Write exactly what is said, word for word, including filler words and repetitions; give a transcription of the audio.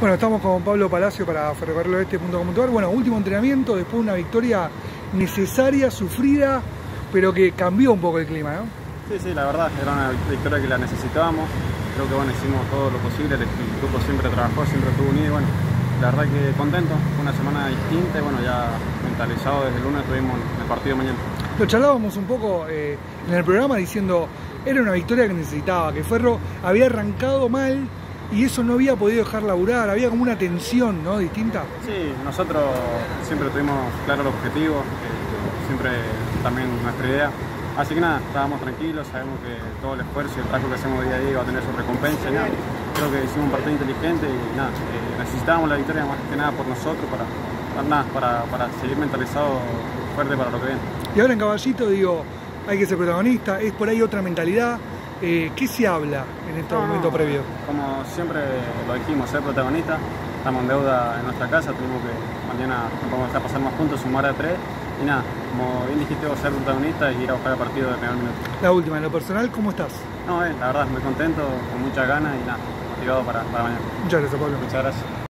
Bueno, estamos con Pablo Palacio para ferrocarril oeste punto com punto a r. Bueno, último entrenamiento, después de una victoria necesaria, sufrida, pero que cambió un poco el clima, ¿no? Sí, sí, la verdad, era una victoria que la necesitábamos. Creo que bueno, hicimos todo lo posible, el grupo siempre trabajó, siempre estuvo unido y bueno, la verdad que contento, fue una semana distinta y bueno, ya mentalizado desde el lunes tuvimos el partido mañana. Lo charlábamos un poco eh, en el programa diciendo, era una victoria que necesitaba, que Ferro había arrancado mal y eso no había podido dejar laburar, había como una tensión, ¿no? Distinta. Sí, nosotros siempre tuvimos claro el objetivo, eh, siempre también nuestra idea. Así que nada, estábamos tranquilos, sabemos que todo el esfuerzo y el trabajo que hacemos día a día va a tener su recompensa. Y nada, creo que hicimos un partido inteligente y nada, eh, necesitábamos la victoria más que nada por nosotros, para, para, nada, para, para seguir mentalizado fuerte para lo que viene. Y ahora en Caballito, digo, hay que ser protagonista, es por ahí otra mentalidad. Eh, ¿Qué se habla en este no, momento no, previo? Como siempre lo dijimos, ser protagonista. Estamos en deuda en nuestra casa, tuvimos que mañana no podemos dejar pasar más puntos, sumar a tres. Y nada, como bien dijiste vos, ser protagonista y ir a buscar el partido de primer minuto. La última, en lo personal, ¿cómo estás? No, eh, la verdad, muy contento, con muchas ganas y nada, motivado para, para mañana. Muchas gracias, Pablo. Muchas gracias.